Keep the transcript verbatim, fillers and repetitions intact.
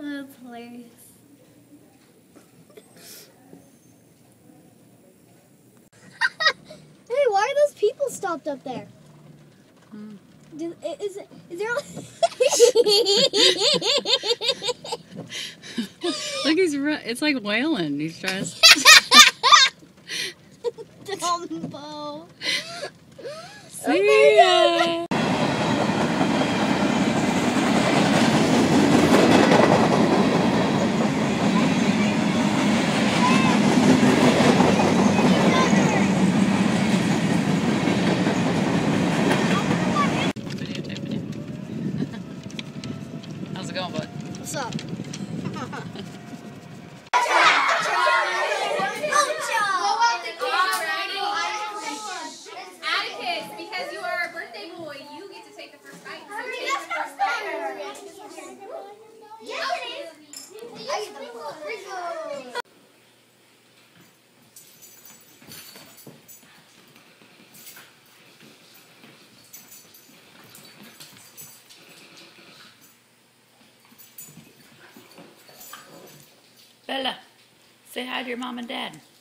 That's hilarious. Hey, why are those people stopped up there? Hmm. Do, is, it, is there... Look, he's it's like wailing. He's dressed. Dumbo. See ya. How's it going, bud? What's up? Atticus, because you are a birthday boy, you get to take the first bite. So take the first bite. Bella, say hi to your mom and dad.